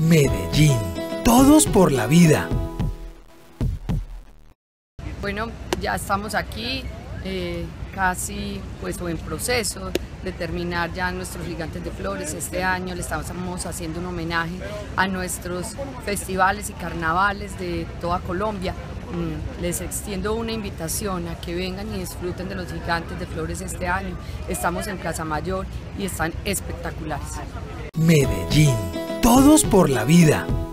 Medellín, todos por la vida. Bueno, ya estamos aquí, casi pues o en proceso de terminar ya nuestros gigantes de flores. Este año le estamos haciendo un homenaje a nuestros festivales y carnavales de toda Colombia. Les extiendo una invitación a que vengan y disfruten de los gigantes de flores este año. Estamos en Plaza Mayor y están espectaculares. Medellín, todos por la vida.